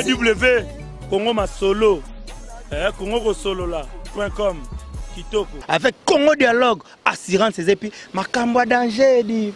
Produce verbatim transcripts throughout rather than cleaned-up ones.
w Congo ma solo Congo solo là point com kitoko avec Congo Dialogue assurance et puis makambo danger dit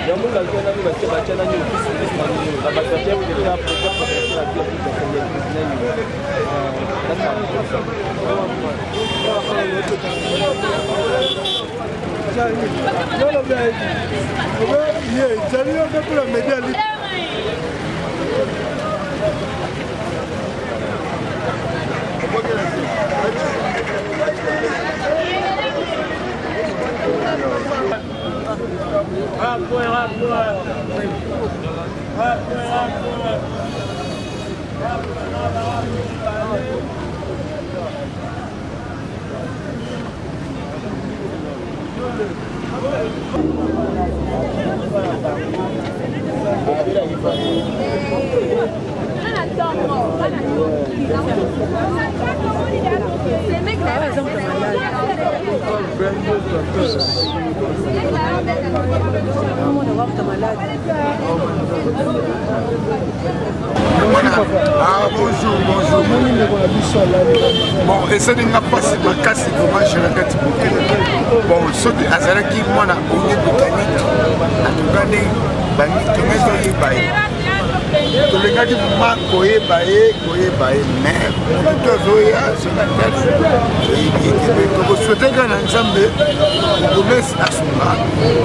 Ah bonjour, bonjour. Bon, et ça n'est pas si ma casse, comment je regrette beaucoup. Bon, ce qui a été dit, moi, on a oublié de gagner. En tout cas, on a gagné. Tous les gars qui m'ont coupé, coupé, mais tout le monde a sur la tête. Vous souhaitez qu'un ensemble vous laisse à son bras.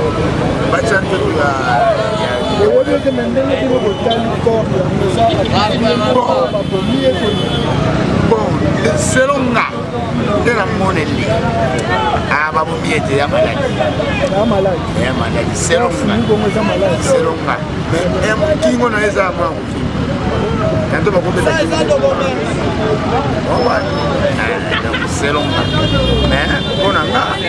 Bon, selon moi, de la monnaie, ah, bah, vous m'y êtes malade. Malade. Malade. Selon moi, selon moi. Mais qui on a les armes? Quand on va couper la c'est long. Mais on a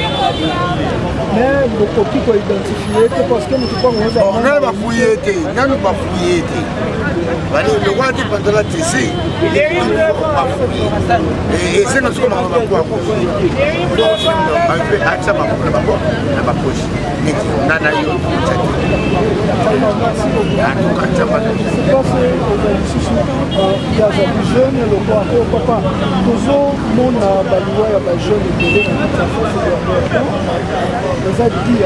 mais beaucoup qui peuvent identifier parce que nous pouvons on a pas fouillé, on n'a pas fouillé. Le roi dit pendant la T C, il est pas fouillé. Et c'est notre comment on va pouvoir fouiller. On peut accès à ma poche. On a d'ailleurs il y a des jeunes, le roi, papa, toujours mon balou ya ba jeune télé na ta force de leur les a dit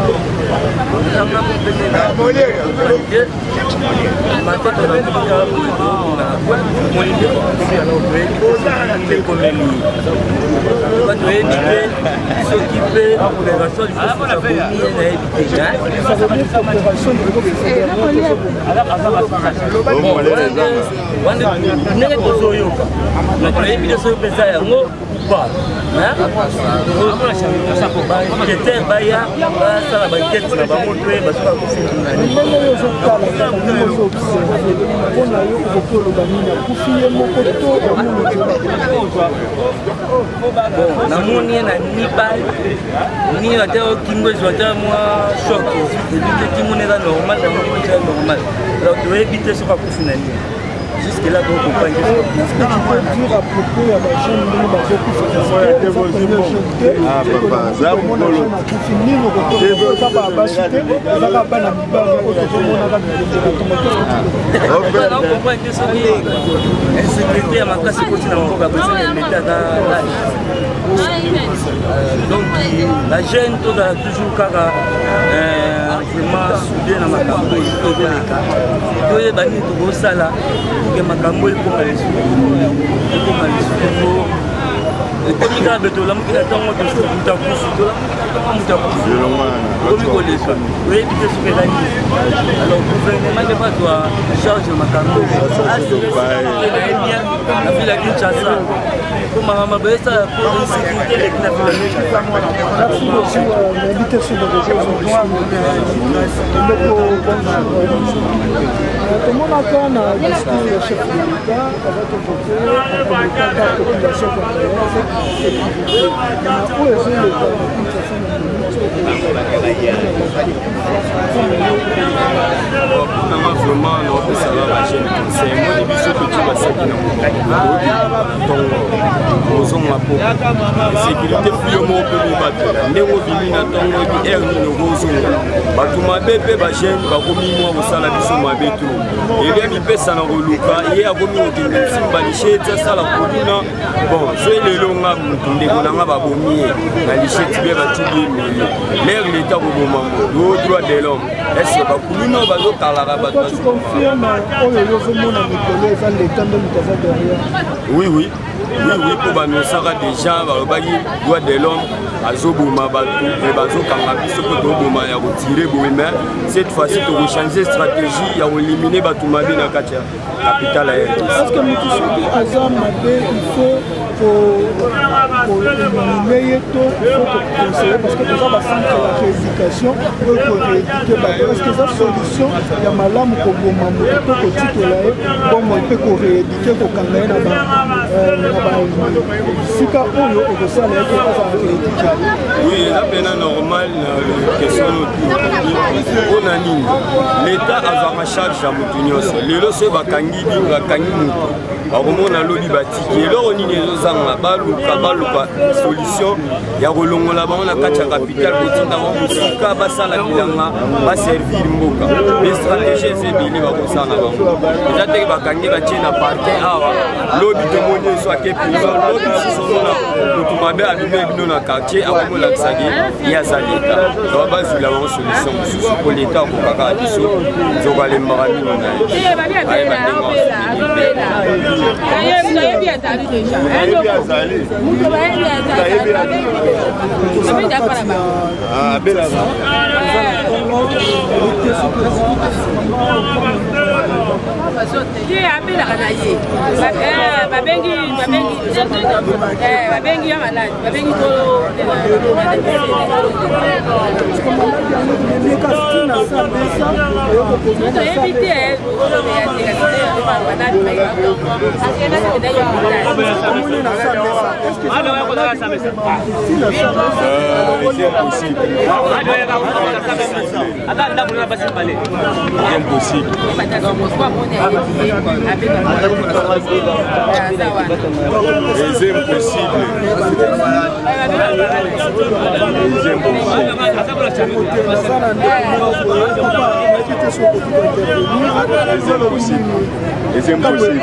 pas. J'étais baya, ça la banquette, ça va montrer, parce que na moni na nipal ni ata kingo zota moi choc et qui monnaie normal dans le normal alors tu veux éviter ce pas kufina ni jusque là donc on peut dire à propos à la chaîne de ah papa ça vous polo fini no ko ça va basculer ça va pas na bibanga auto mona ka donc on peut dire ça ni insécurité à ma classe continue na mboka parce que l'état dans donc la jeune tout a toujours kaka vraiment soudé na makambo to de leka to ye bani to go sala ke makambo il pour les pour les comme il a besoin de la tango de ce que tu as poussé toi comment tu as poussé comme il connaît ça oui éviter ce que là alors gouvernement ne pas toi charge makambo la ville à Kinshasa comme maman besa pour une sécurité avec la ville merci beaucoup l'invitation de réseaux comment on attend le discours du chef de l'État avec la population congolaise. Vraiment, non, ça va, ma chaîne. C'est moi, les bisous que tu basaki na ntongo ozonga po sécurité fuyo moko mpe mobatela ndenge obimi na ntongo ebi aire nini okozonga bato mabe mpe bagene bakomi mwa kosala biso mabe to elia mipesa na koluka ye akomi kokende mosimba lisheti asala koduna bon so elelo nga motu ndeko na nga babomi ye na lisheti bie batuli emeye l'aire leta koboma moto o droit de l'homme ese bakuluna bazotalaka bato oui oui oui oui po banosaka déjà balobaki droit de l'homme azoboma bato me bazokanga biso mpo toboma ya kotire boye mais cette fois-ci tokochange stratégie ya koelimine bato mabe na kati ya capitale ya R D C. Est-ce que motu soki aza mabe il faut koélimine ye to faut koconseiller parce que eza bacentre ya rééducation oyo korééduke bato est-ce que eza solution ya malamu koboma moto to kotitola ye bongo mpe korééduke kokanga ye na bisika oyo ekosala ye te aza rééduke. Oui, eza pena normal na question mpona nini l'état azwaka charge ya motu nyonso lelo soki bakangi bino bakangi motu bakomona lobi batiki eloko nini ezozanga baluka baluka solution ya kolongola bango na kati ya capitale kotinda bango mosika basala bilanga baservir mboka estratégie eza ebele bakosala na bango eza teke bakangi batie na parquet awa lobi tomoni ezo ake prison lobi sisomona motu mabe abime bino na quartier akomolakisaki ye aza leta awa bazwila bango solution mosusu po leta akokaka biso nzoko alembaka mino na ye nayebi azali deja nayebi azali mutu bayebi azali abenda para ba ah abela ba ye abela kana ye babengi babengi eh babengi ya malade babengi to C'est impossible.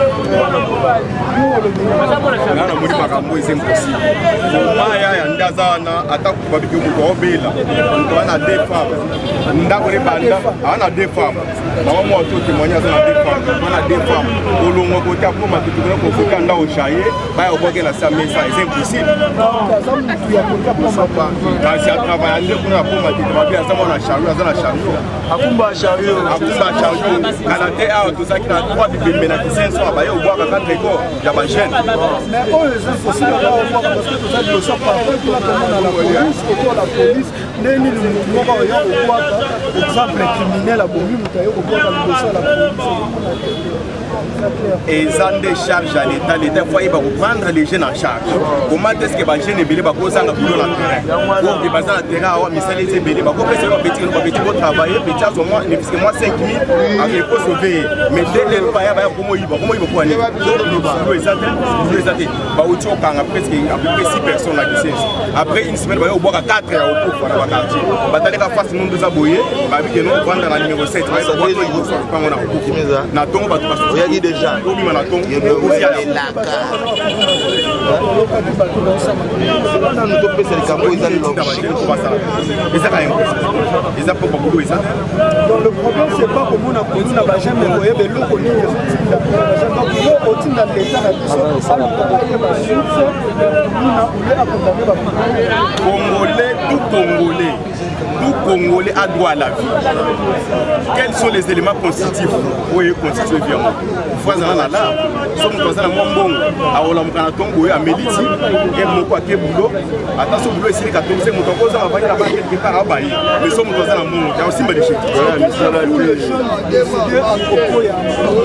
Nana muri makambo c'est impossible. Maya ya ndazana atakuba biku ko bela. Ndana deux femmes. Ndako le banda, ana deux femmes. Mama mo to témoignage na deux femmes. Ana deux femmes. Olongo ko ta ko matuku ko ko kanda o chaye, ba oboke na sa mesa, c'est impossible. Quand si a travaillé ko na ko matuku ba bien ça mo na chariot, ça na chariot. Akumba chariot, akumba chariot. Kana te a to ça qui na trois bibé na cinq cents ba yo boire quatre écoles, ya ba jeune. Mais on les a aussi là parce que tout ça le sort par contre tout la la police, autour la police, neni le mouvement ba yo boire exemple criminel a bomi mutayo ko boire le dossier la police. Et ça décharge à l'État, l'État faut y prendre les jeunes en charge. Comment est-ce que les jeunes belé ba ko sanga pour la terrain? Pour que bazana terrain wa misali ze belé ba ko pese ba petit ba petit ko travailler petit à moi ne puisque moi cinq mille avec ko sauver. Mais dès le pa ya ba ko mo yiba, ko mo yiba ko ani. Nous exact, nous exact. Ba o tio kanga presque à peu près six personnes là qui après une semaine ba yo boire quatre heures au pour la quartier. Ba tale ka face nous deux aboyer, ba bi que nous prendre la numéro sept, ba ko to yibo so pa ngona ko. Na tongo ba to il y a dit déjà il y a le problème c'est pas comme on a connu la bajame mais vous avez le connu Congolais, tout Congolais, tout Congolais a droit à la vie. Quels sont les éléments constitutifs pour constituer bien? Frère là, sommes dans un bon à Olamkana Tongo à Meliti, et mon quoi qui est boulot. Attention, boulot ici, quand on sait mon tongo, ça va là-bas quelque part à Baye. Nous sommes dans un monde, il y a aussi des choses.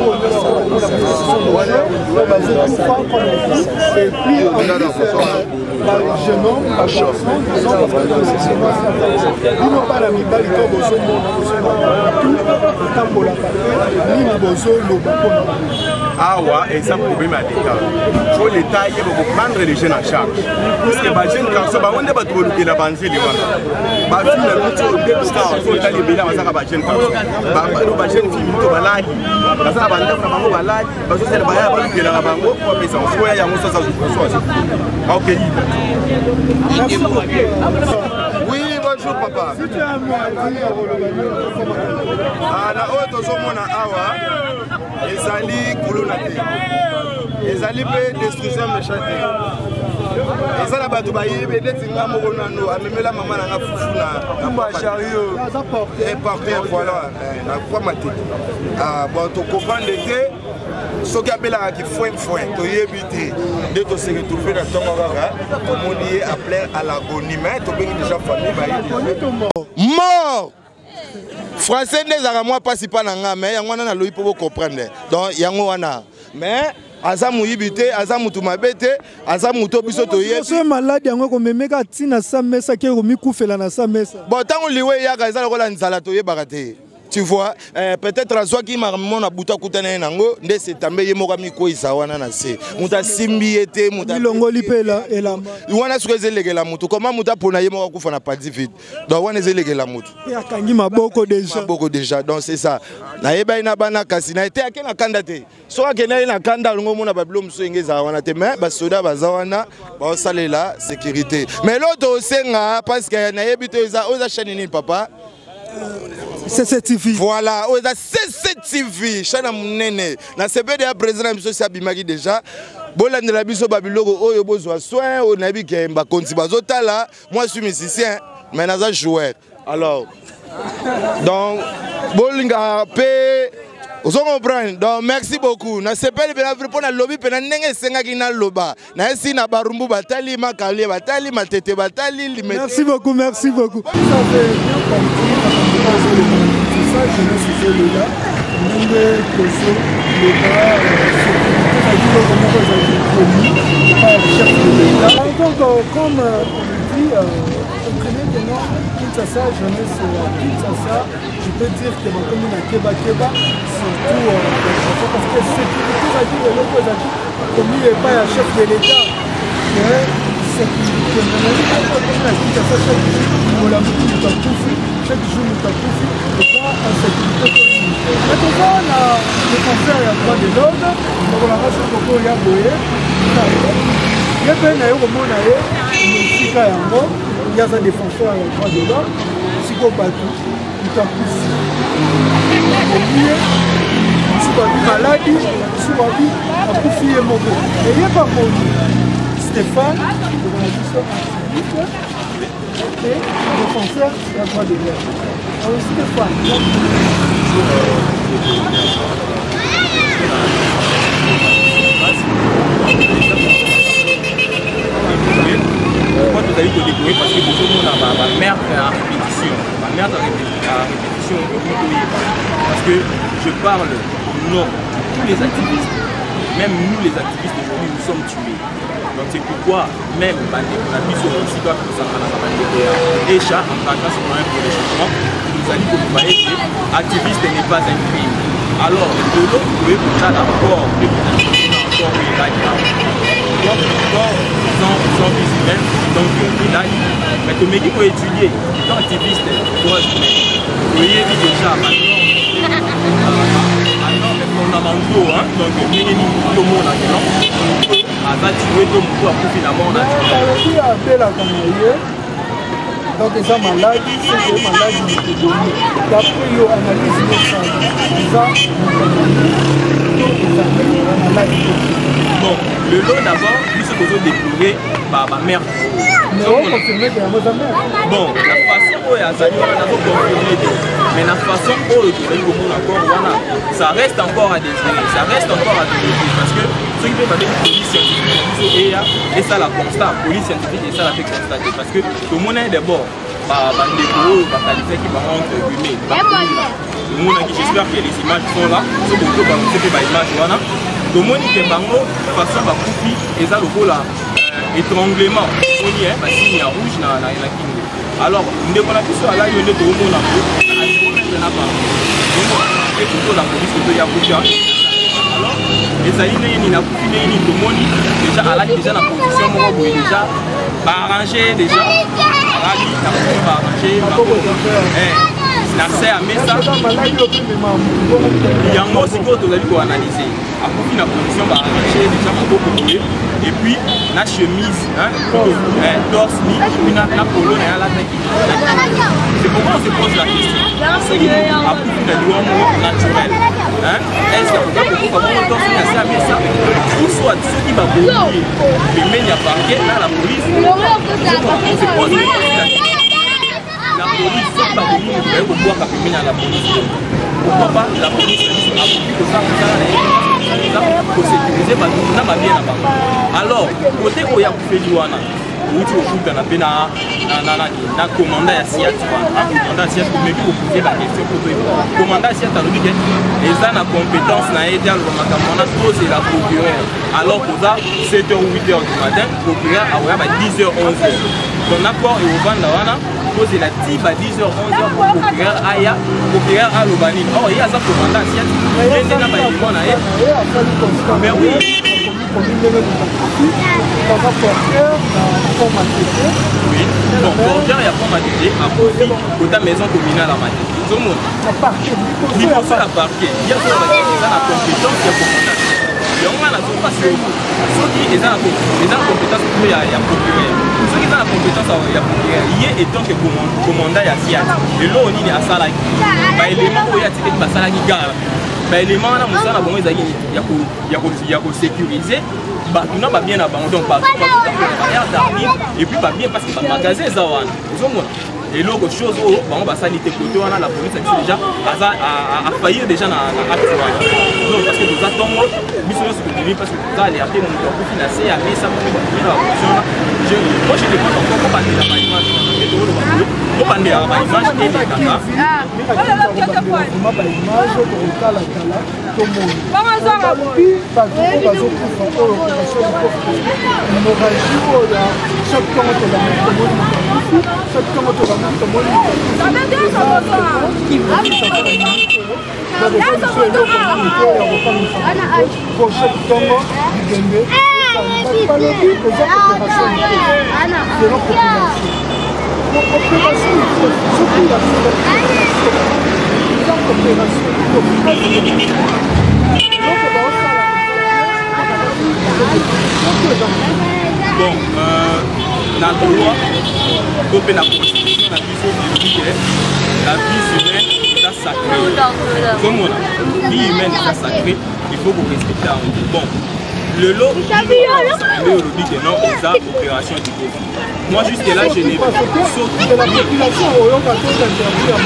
Et puis, jeune homme, un garçon, disons, parce que ils n'ont pas la mibali comme Bozo, tout, autant pour la patrie, ni Bozo, le Bako. Ah ouais, et ça problème à l'État. Il faut l'État il faut prendre les jeunes en charge. Parce que les jeunes garçons, on ne va pas trouver le banquier de Wana. Bah fille la route au début ça, il faut aller bien à la jeune garçon. Bah bah jeune fille muto baladi. Parce que la bande na bango baladi, parce que c'est le baya ba kela bango pour mais ça faut ya mo ça ça ça. OK. Oui, bonjour papa. Si tu as un mot à dire ah na auto zo mona awa. Ezali kuluna te. Ezali pe destruction méchante. Ezala bato ba yebe neti nga moko nano amemela mama na nga fufu na na chariot. Et porter voilà na kwa mate. Ah bon to comprendre te soki abela ki foi foi to yebite de to se retrouver dans ton kaka comme on dit appeler à l'agonie mais to bengi déjà famille ba yebe mort. Français n'est à moi pas si pas nanga mais yango wana na loyi pour comprendre donc yango wana mais azamu yibite azamu tumabete azamu to biso to yebi so malade yango ko memeka tina sa mesa ke ko mikufela na sa mesa bon tango liwe yaka ezala ko la nzala to yebaka te. Tu vois, euh, peut-être à soi qui m'a mon abouta kutana nango, nde c'est tambe yemoka miko isawana na se. Muta simbiete, muta bilongo lipela ela. Wana suweze legela mutu. Comment muta pona yemoka kufa na pas vite. Donc wana zelegela mutu. Ya kangi maboko déjà. Maboko déjà. Donc c'est ça. Na yeba ina bana kasi na été akena kanda te. So akena ina kanda ngo mona babilo mso ngeza wana te mais ba soda bazawana ba salela sécurité. Mais l'autre osenga parce que na yebito eza oza chanini papa. C C T V. Voilà, on a C C T V. Chana munene. Na C B D A président biso sabimaki déjà. Bolande la biso babiloko oyo bozwa soin o nabi ke mba konti bazotala. Moi je suis musicien, mais naza joueur. Alors donc bolinga pe vous comprenez. Donc merci beaucoup. Na C P L bela pour na lobby pe na ndenge senga kina loba. Na esi na barumbu batali makali batali matete batali limete. Merci beaucoup, merci beaucoup. Ça je me suis fait le gars. Donc comme on dit, comprenez que moi, Kinshasa, jeunesse Kinshasa, je peux dire que ma commune à Keba Keba, surtout parce que sécurité, ça dit, le loco, ça dit, comme il n'est pas un chef de l'État, mais sécurité, la commune à Kinshasa, chaque jour, on l'a beaucoup de Tapufi, chaque jour, on Tapufi, et ça, en sécurité. Maintenant, on a le confrère à droit de l'ordre, on a racheté beaucoup de Yaboye, il y a bien un moment, il y a un il y a des défenseurs à droit de l'ordre, si on bat tout, il t'en pousse. Si on a maladie, si on a poussé mon mot. Mais il n'y a pas mon nom. Stéphane, on a dit ça et défenseur à droit de l'ordre. Alors Stéphane, pourquoi tu as eu de découvrir parce que tout le monde a ma mère à répétition. Ma mère à répétition, parce que je parle non, tous les activistes, même nous les activistes aujourd'hui, nous sommes tués. Donc c'est pourquoi même on a mis sur le site web et chat en traquant sur un pour les changements, nous a dit que vous voyez que activiste n'est pas un crime. Alors de l'autre côté, vous avez encore des encore des donc encore sans vie humaine, donc il a mais tu me dis pour étudier, tant activiste, toi je mets. Vous voyez déjà maintenant, maintenant les fondamentaux, donc il y a tout le monde là-dedans. À ça tu veux tout le monde finalement on a dit. donc ils ont maladie, c'est des maladies de l'épidémie. D'après ils analysent le sang, ils ont maladie. Bon, le lot d'abord, lui c'est besoin de découvrir par ma mère. Mais on confirme que la mère. Bon, la façon où il y a ça, on a confirmé. Mais la façon où il y a encore, ça reste encore à désirer, ça reste encore à désirer. Parce que ce qui fait avec la police scientifique, et ça la constat, la police scientifique, et ça la fait constater. Parce que tout le monde est d'abord, par des gros, par qualité qui va rendre humain. Le monde qui j'espère que les images sont là, c'est pour que vous avez des images. Tout le monde qui est bango, de toute façon, va couper, et ça le coup là. étranglement on y est parce qu'il y a rouge na na na kingo alors ndeko na biso ala yo ndeko omona ko na zéro na pas et plutôt la police que ya kuja alors ezali nini na kufi nini tomoni déjà ala déjà na position moko boye déjà ba arranger déjà ali na ba arranger eh na c'est à mesa yango siko tozali ko analyser a kufi na position ba arranger déjà moko boye et puis la chemise hein eh torse ni puis na na polo na la tête c'est pourquoi on se pose la question c'est que a kufi na l'homme naturel hein est-ce que vous pouvez faire torse na ça mais ça ou soit ceux qui va bouger les mains à parquet là la police on se pose la question la police c'est pas vous vous pouvez voir qu'à mener à la police pourquoi pas la police a compris que ça pour sécuriser parce qu'on a bien là-bas alors côté où il y a fait du wana où tu occupes dans la peine na na na na commandant ya siat un commandant siat pour me poser la question pour toi commandant siat a dit que les gens na compétence na aider à le makamona c'est la procureur alors que ça sept heures ou huit heures du matin procureur a ouais dix heures onze heures ton apport et au vendre wana poser la type à dix heures onze heures pour procureur aya procureur a le banni oh il y a ça commandant siat il est là bas il na ye mais oui oui, bon, porteur, il y a pas matériel, à profit, pour ta maison communale à matériel. Tout le monde. Il faut faire la parquet. Il y a la compétence, il y a commandant. Il y a la compétence. Ceux qui ont la compétence, il y a procureur. Ceux qui ont la compétence, il y a procureur. Il y a étant que commandant, il y a siat. Et là, on est à Salaki. Les éléments où il y a tiré de Salaki gare. Les éléments là, il y a sécuriser. Bah, non, bah bien avant, donc bah, et puis bah bien parce que bah magasin Zawan, et l'autre chose, oh, bah on va sanité côté, on a la police déjà a failli déjà dans l'acte. Donc parce que nous attendons, nous sommes sur le parce que nous allons alerter mon corps financier à mais ça me fait la option là. Je moi je demande encore comment parler la image, comment parler la image et les caméras. Bon, euh, dans le droit, comme la constitution, la vie humaine, la vie humaine, ça sacré. Comme on a, vie humaine, ça sacré, il faut vous respecter. Bon, le lot, le dit que non, c'est ça, opération du Covid. Moi, jusque là, je n'ai pas sauté. De la population, on va tout interdire.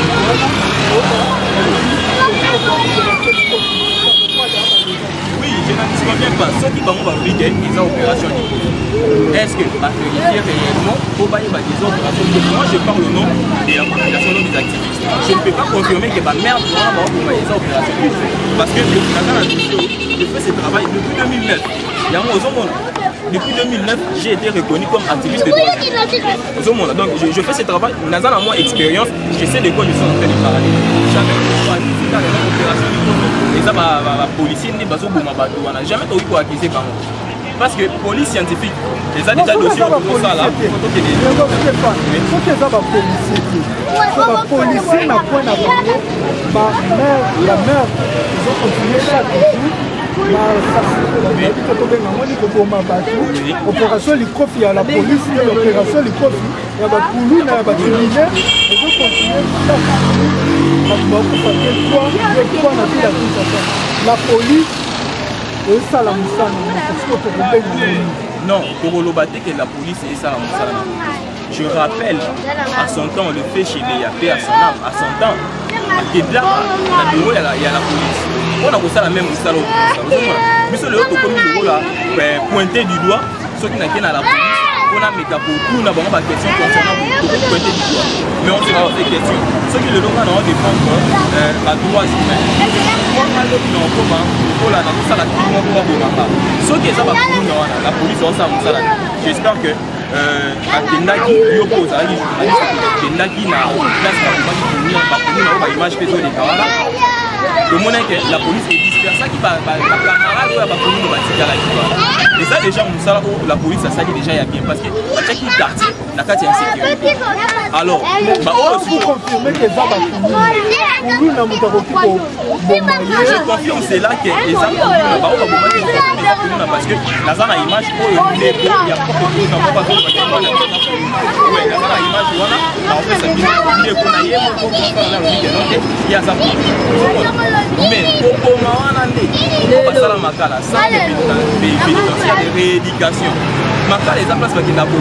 Oui, je n'en dis pas. Ceux qui vont vous dire qu'ils ont opération du Covid. Est-ce que va vérifier réellement pour pas y avoir des opérations du Covid? Moi, je parle au nom de la population des activistes. Je ne peux pas confirmer que ma merde va avoir des opérations du Covid. Parce que je fais ce travail depuis deux mille neuf. Il y a un autre depuis deux mille neuf, j'ai été reconnu comme activiste de droit. Donc je, je fais ce travail, dans un moins expérience, je sais de quoi je suis en train de parler. Jamais participé à une opération et ça va la police n'est pas au bout de ma jamais eu quoi acquiser par moi. Parce que police scientifique, les a déjà dossiers pour ça là. Il faut que ça va policier. La police n'a point à parler. La mère, ils ont continué chaque jour. Opération Likofi à la police, l'opération Likofi, il y a des poulies, il y a des criminels, ils ont continué la police, et ça la moussane. Non, pour le battre que la police et ça la moussane. Je rappelle à son temps le fait chez les Yapé, à son âme, à son temps, il y a la police. On a ça la même salaud. Mais sur le haut, comme le là, pointé du doigt, ceux qui n'ont qu'à la police, on a mis pour tout, on a vraiment des questions concernant le pointer du doigt. Mais on se pose des questions. Ce qui le local on défendre à droit humain. On a le bilan comment pour la dans ça la climat pour Bomaka. Ce qui est ça va pour nous la police on ça ça là. J'espère que euh Akendaki yopose ali Akendaki na place pour venir par pour une image faisant des Kawala. Le monde est que la police est dispersée qui va la camarade ou la police va tirer la qui et ça déjà on ça la police ça dit déjà il y a bien parce que chaque quartier la carte est insécurité. Alors bah oh vous confirmez que ça va pour nous na mutako ko je confirme c'est là que les armes bah on va bombarder parce que la zone a image pour les il y a pas de dans pas de ouais la zone a image voilà en fait ça dit qu'on a hier pour faire la ligue donc il y a ça mais pour mawana ndé on va ça la makala ça les bénéficiaires de rééducation makala les place qui n'a pas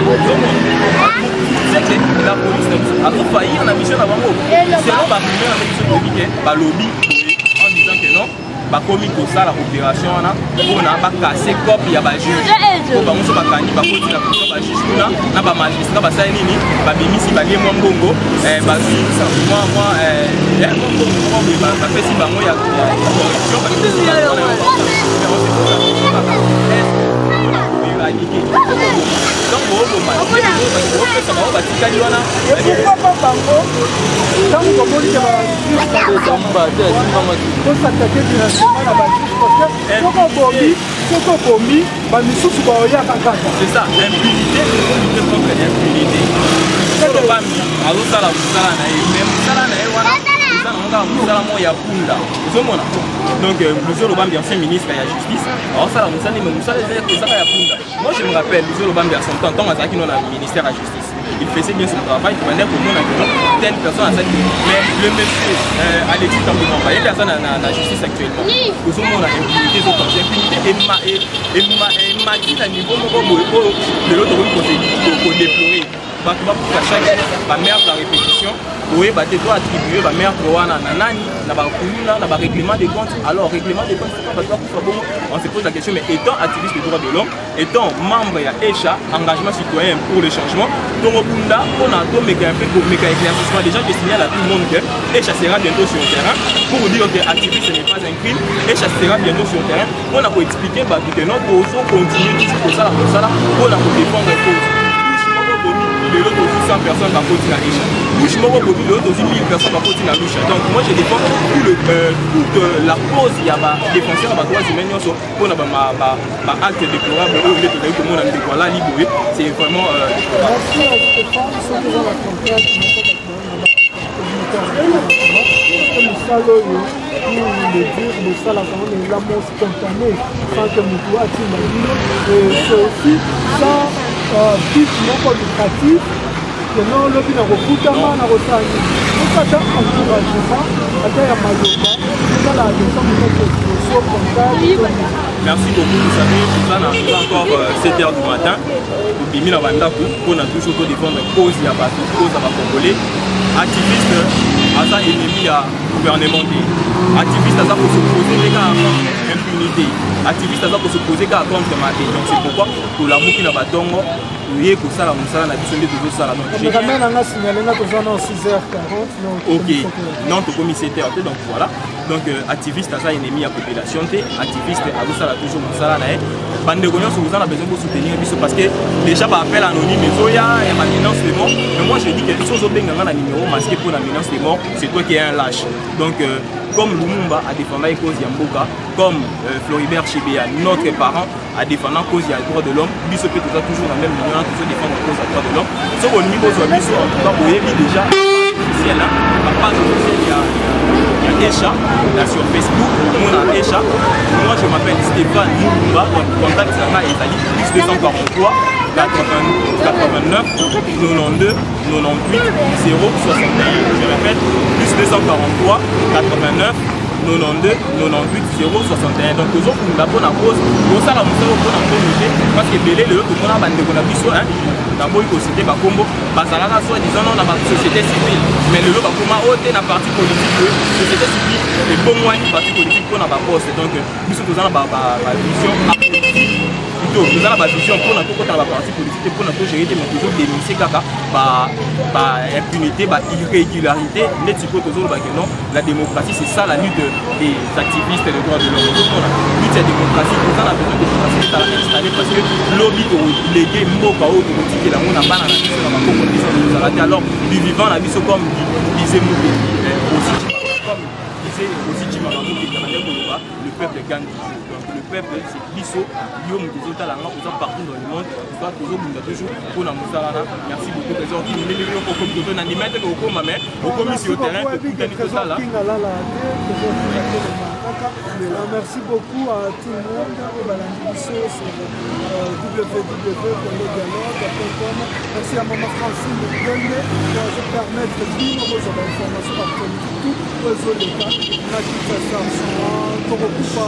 c'est que la police a failli en mission avant c'est là ba premier avec ce lobby ba lobby en disant que non ba commis tout ça la opération on a on a pas cassé copie ya ba juge pour ba muso ba kani ba koti la pour ba juge kuna na ba magistrat ba sa nini ba bimisi ba lié mo mbongo eh ba moi moi eh moi ba ba pesi ba mo ya corruption ba pesi ba donc bon bon bah c'est bon ça va batika liwana et pourquoi pas bango tant que bon il va samba de samba pour s'attaquer directement à la justice parce que soko bomi soko bomi ba misusu ba oya kakaka c'est ça impunité c'est contre l'impunité solo bami azo sala musala na ye même musala na ye wana musala nga musala mo ya punda uzomona donc monsieur le Bambi ancien ministre de la justice alors ça la musala mais musala c'est ça ya punda. Moi je me rappelle, monsieur Lobambi à son temps, tant qu'il dans le ministère de la Justice, il faisait bien son travail, il demandait pour nous telle personne à cette. Mais le monsieur euh, Alexis Tambouman, il y a personne à la justice actuellement. Tout le monde a impunité, l'impunité et m'a dit à niveau de l'autre pour déplorer. Pour chaque merde la répétition, oui, bah tu dois attribuer la merde na nani, na ba kuluna, na ba règlement des comptes. Alors règlement des comptes, c'est pas parce que bon, on se pose la question, mais étant activiste des droits de l'homme, étant membre de E C H A, engagement citoyen pour le changement, donc on a un méga un peu pour méga éclaircissement. Déjà je signale à tout le monde que E C H A sera bientôt sur le terrain pour vous dire que activiste ce n'est pas un crime. E C H A sera bientôt sur le terrain. On a pour expliquer bah que notre besoin continue tout ça, tout ça, on a pour défendre les causes. L'autre aussi cent personnes par côté à l'Écha. Bouche Moro Bobi, l'autre aussi mille personnes par côté à l'Écha. Donc moi je défends tout le, euh, toute la cause, il y a des défenseurs à droit humain, pour ma acte déplorable, au lieu de dire que mon ami de là, libre, c'est vraiment. Merci à Stéphane, ceux qui ont la confiance, qui nous sommes pour le dire, le sale à savoir les lames spontanées, sans que nous doit t'imaginer. Et c'est aussi sans but non lucratif, que non le but n'a pas n'a pas ça n'a encouragement, à la Mayoka, ça la descente de notre comptable. Merci beaucoup, vous savez, ça n'a pas encore sept heures du matin. Vous bimez la bande pour nous tous autodéfendre cause il y a pas de cause à la Congolais. Activiste à ça ennemi à gouvernement. Activiste à ça pour se poser les cas à impunité. Activiste à ça pour se poser cas contre ma vie. Donc c'est pourquoi pour l'amour qui n'a pas d'ongo, oui, pour ça la moussala n'a pas de toujours ça. Donc j'ai ramène un signalé là que j'en ai six heures quarante. Ok, non, tu commis sept heures, donc voilà. Donc activiste à ça ennemi à population, activiste à ça la toujours moussala na. Bande de Gognon, vous en avez besoin pour soutenir parce que déjà par appel anonyme, il y a une menace de mort. Mais moi je dis que les choses au Benga un numéro masqué pour la menace de mort, c'est toi qui es un lâche. Donc euh, comme Lumumba a défendu la cause Yamboka, comme euh, Floribert Chibéa, notre parent, a défendu la cause des droits de l'homme, lui se peut toujours dans le même milieu, toujours défendre la cause des droits de l'homme. Ce qu'on niveau sur lui, en tout cas, vous voyez déjà, officielle, la page officielle, il y a E C H A, là sur Facebook, on a E C H A. Moi je m'appelle Stéphane Moumba, donc contact Sana et Zali, plus deux cent quarante-trois, quatre-vingt-neuf, quatre-vingt-deux, quatre-vingt-huit, zéro, soixante et un. Je répète, plus deux cent quarante-trois, quatre-vingt-neuf, quatre-vingt-deux, quatre-vingt-huit, zéro, soixante et un. Donc toujours pour la bonne cause, pour ça la moussala pour la bonne parce que Belé le tout le monde a bandé qu'on a vu sur un. D'abord il faut citer Bakombo, Bazalana soit disant non dans la société civile, mais le lot Bakoma ôté la partie politique, société civile, ebongwani parti politique mpona baposte donc biso toza na bavision plutôt toza na bavision mpona tokota na baparti politique te mpona togere te mais tozodénoncer kaka baimpunité bairrégularité neti po tozolobake non la démocratie c'est ça la lutte des activistes des droits de l'homme ozomona lutte ya démocratie toza na besoin démocratie ezala installé parce que lobi tolege mboka oyo tokotikela yango na bana na biso na bakoko biso tozala te alors du vivant na biso comme disait Moukedi aussi comme disait aussi Chimama Moukedi na manière koloba le peuple gagne donc le peuple c'est biso yo Moukedi otalanga oza partout dans le monde toi tozobunda toujours mpona mosalana merci beaucoup trésor kinimeli yo kokomi toto na ndima ete okoma mais okomi sur terrain tokutani kosala. Merci beaucoup à tout le monde au Balandiso sur w w w point congo dialogue point com. Merci à Maman Francine de Gende qui va se permettre de dire vos informations par tout réseau d'État. Congo,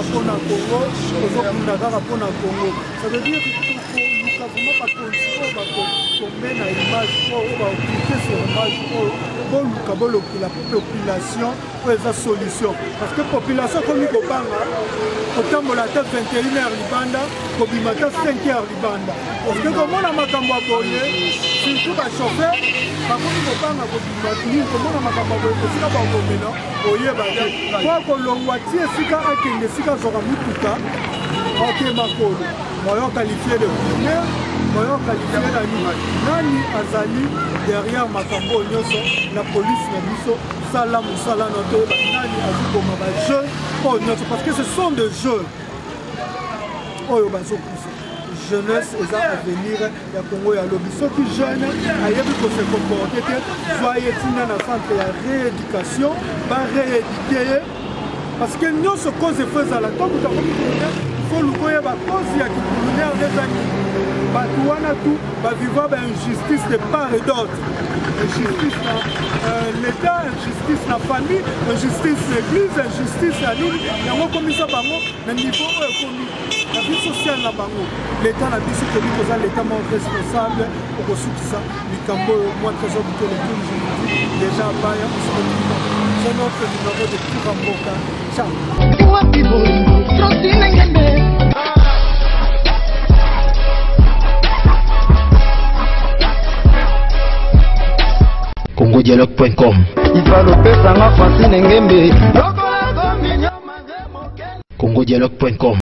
ça veut dire que vraiment pas combien à image on va occuper sur image pour la population pour les solutions parce que population comme il autant de la tête vingt et une heures libanda comme il matin cinq heures libanda parce que comme on a ma cambo aboyé surtout à chauffer par contre il faut pas comme on a ma cambo aboyé c'est là bas au maintenant oye bah quoi que l'on voit si sika akende sika zora mutuka ok makolo moyen qualifié de première moyen qualifié la nuit nani azali derrière makambo nyonso la police na biso sala musala noto nani azikoma ba jeunes oh nyonso parce que ce sont des jeunes oyo bazo pousse jeunesse eza avenir ya Congo ya lobi soki jeune ayebi ko se comporter te soyez tina na centre ya rééducation ba rééduquer parce que nyonso cause faisant la tombe ta faut lukoya ba cause ya kipulinaire des amis bato wana tout bavivant injustice de part et d'autre injustice na l'état injustice na famille injustice l'église injustice ya nini yango komisa bango na niveau oyo ekomi na vie sociale na bango l'état na biso tobi koza l'état moko responsable okosukisa likambo oyo mwa trésor butele tout je vous dis déjà baya osikotuna c'est notre numéro de Kiramboka ciao congo dialogue point com congo dialogue point com